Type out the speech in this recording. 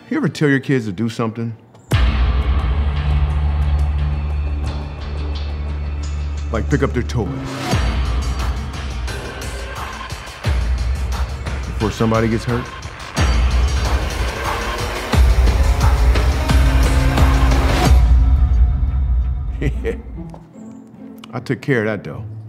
You ever tell your kids to do something? Like pick up their toys. Before somebody gets hurt? Yeah. I took care of that though.